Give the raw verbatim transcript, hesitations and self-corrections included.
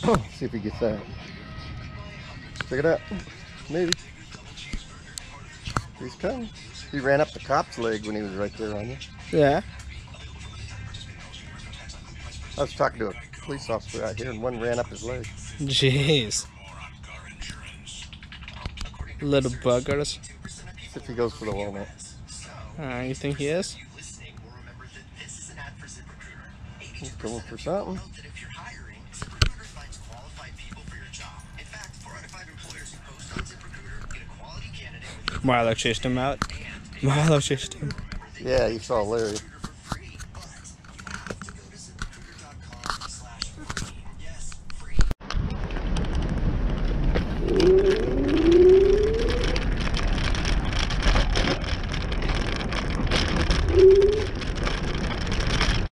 See if he gets that. Check it out. Maybe. He's coming. He ran up the cop's leg when he was right there on you. Yeah. I was talking to a police officer out here and one ran up his leg. Jeez. Little buggers. See if he goes for the walnut. Uh, you think he is? He's going for something. Milo chased him out. Milo chased him. Yeah, you saw Larry.